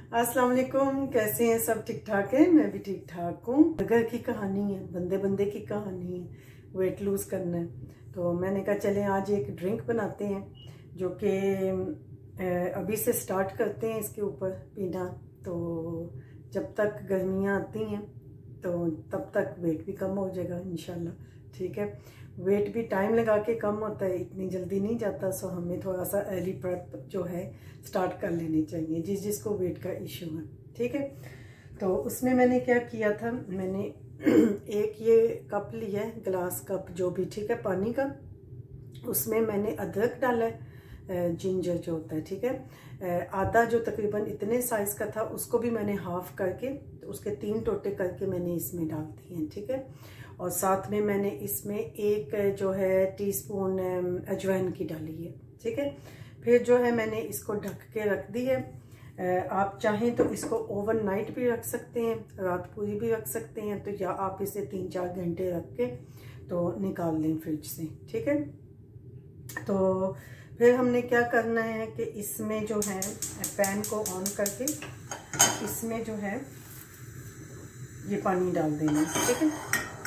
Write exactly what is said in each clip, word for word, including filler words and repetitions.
अस्सलाम वालेकुम, कैसे हैं सब? ठीक ठाक है, मैं भी ठीक ठाक हूँ। घर की कहानी है, बंदे बंदे की कहानी है, वेट लूज करना है। तो मैंने कहा चलें आज एक ड्रिंक बनाते हैं जो कि अभी से स्टार्ट करते हैं इसके ऊपर पीना। तो जब तक गर्मियाँ आती हैं तो तब तक वेट भी कम हो जाएगा इंशाल्लाह। ठीक है, वेट भी टाइम लगा के कम होता है, इतनी जल्दी नहीं जाता। सो हमें थोड़ा सा अर्ली प्रेप जो है स्टार्ट कर लेनी चाहिए जिस जिसको वेट का इशू है। ठीक है, तो उसमें मैंने क्या किया था, मैंने एक ये कप लिया है, ग्लास कप जो भी, ठीक है, पानी का। उसमें मैंने अदरक डाला है, जिंजर जो होता है, ठीक है, आधा जो तकरीबन इतने साइज़ का था उसको भी मैंने हाफ करके उसके तीन टोटे करके मैंने इसमें डाल दिए हैं। ठीक है, और साथ में मैंने इसमें एक जो है टीस्पून अजवाइन की डाली है। ठीक है, फिर जो है मैंने इसको ढक के रख दी है। आप चाहें तो इसको ओवरनाइट भी रख सकते हैं, रात पूरी भी रख सकते हैं, तो या आप इसे तीन चार घंटे रख के तो निकाल लें फ्रिज से। ठीक है, तो फिर हमने क्या करना है कि इसमें जो है पैन को ऑन करके इसमें जो है ये पानी डाल देना। ठीक है,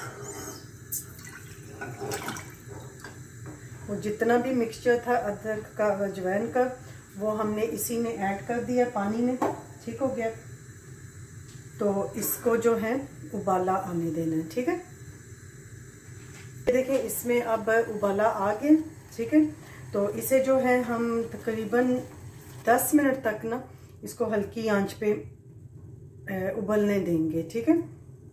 वो जितना भी मिक्सचर था अदरक का अजवाइन का वो हमने इसी में ऐड कर दिया पानी में। ठीक हो गया, तो इसको जो है उबाला आने देना है। ठीक है, देखिए इसमें अब उबाला आ गया। ठीक है, तो इसे जो है हम तकरीबन दस मिनट तक ना इसको हल्की आंच पे उबलने देंगे। ठीक है,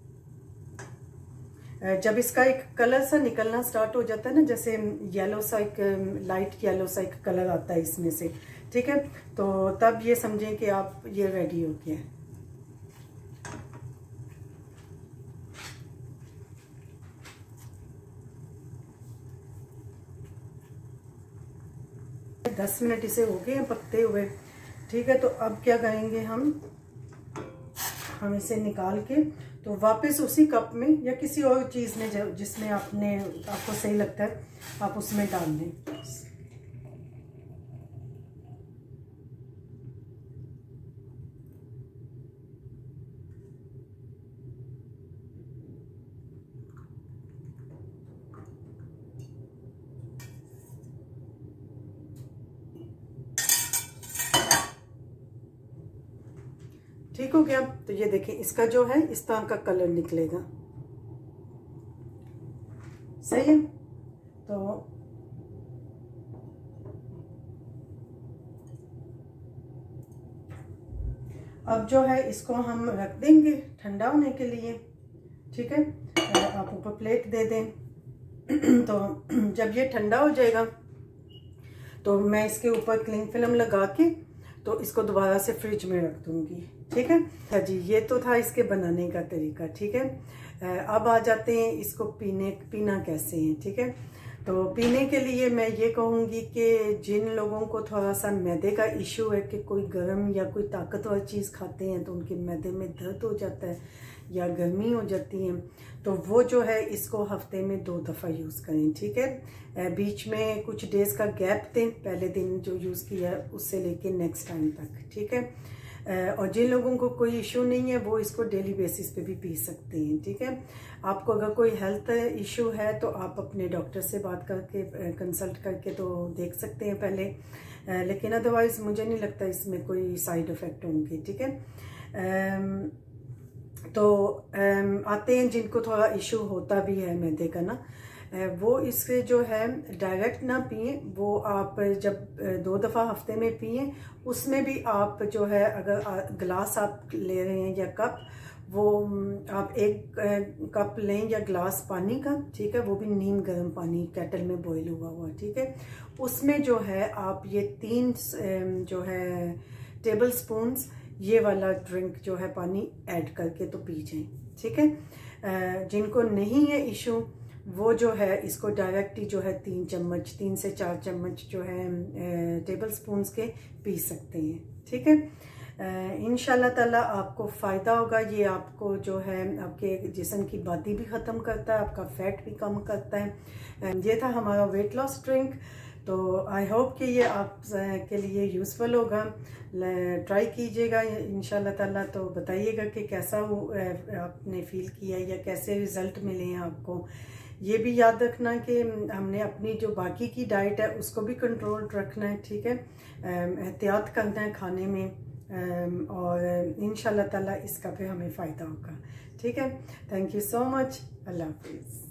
जब इसका एक कलर सा निकलना स्टार्ट हो जाता है ना, जैसे येलो सा एक लाइट येलो सा एक कलर आता है इसमें से, ठीक है, तो तब ये समझें कि आप ये रेडी हो गया है। दस मिनट इसे हो गए हैं पकते हुए। ठीक है, तो अब क्या करेंगे हम हम इसे निकाल के तो वापस उसी कप में या किसी और चीज़ में जिसमें आपने आपको सही लगता है आप उसमें डाल दें। ठीक हो गया, तो ये देखें इसका जो है इस तरह का कलर निकलेगा। सही है, तो अब जो है इसको हम रख देंगे ठंडा होने के लिए। ठीक है, आप ऊपर प्लेट दे दें। तो जब ये ठंडा हो जाएगा तो मैं इसके ऊपर क्लिंग फिल्म लगा के तो इसको दोबारा से फ्रिज में रख दूंगी। ठीक है, हाँ जी, ये तो था इसके बनाने का तरीका। ठीक है, अब आ जाते हैं इसको पीने पीना कैसे है। ठीक है, तो पीने के लिए मैं ये कहूँगी कि जिन लोगों को थोड़ा सा मैदे का इशू है कि कोई गर्म या कोई ताकतवर चीज़ खाते हैं तो उनके मैदे में दर्द हो जाता है या गर्मी हो जाती है, तो वो जो है इसको हफ्ते में दो दफ़ा यूज़ करें। ठीक है, बीच में कुछ डेज़ का गैप दें, पहले दिन जो यूज़ किया उससे लेके नेक्स्ट टाइम तक। ठीक है, और जिन लोगों को कोई इशू नहीं है वो इसको डेली बेसिस पे भी पी सकते हैं। ठीक है, आपको अगर कोई हेल्थ इशू है तो आप अपने डॉक्टर से बात करके कंसल्ट करके तो देख सकते हैं पहले, लेकिन अदरवाइज़ मुझे नहीं लगता इसमें कोई साइड इफ़ेक्ट होंगे। ठीक है, तो आते हैं जिनको थोड़ा इशू होता भी है मैदे का ना, वो इससे जो है डायरेक्ट ना पिए, वो आप जब दो दफ़ा हफ्ते में पिए उसमें भी आप जो है अगर ग्लास आप ले रहे हैं या कप, वो आप एक कप लें या ग्लास पानी का। ठीक है, वो भी नीम गर्म पानी केटल में बॉईल हुआ हुआ। ठीक है, उसमें जो है आप ये तीन जो है टेबल स्पून्स ये वाला ड्रिंक जो है पानी ऐड करके तो पी जाएं। ठीक है, जिनको नहीं है इशू वो जो है इसको डायरेक्ट ही जो है तीन चम्मच तीन से चार चम्मच जो है टेबल स्पून्स के पी सकते हैं। ठीक है, इंशाल्लाह ताला आपको फ़ायदा होगा। ये आपको जो है आपके जिस्म की बादी भी ख़त्म करता है, आपका फैट भी कम करता है। ये था हमारा वेट लॉस ड्रिंक। तो आई होप कि ये आप के लिए यूज़फुल होगा। ट्राई कीजिएगा इंशाल्लाह ताला, तो बताइएगा कि कैसा वो आपने फ़ील किया या कैसे रिज़ल्ट मिले हैं आपको। ये भी याद रखना कि हमने अपनी जो बाकी की डाइट है उसको भी कंट्रोल रखना है, ठीक है, एहतियात करना है खाने में, और इंशाल्लाह ताला इसका फिर हमें फ़ायदा होगा। ठीक है, थैंक यू सो मच, अल्लाह हाफिज़।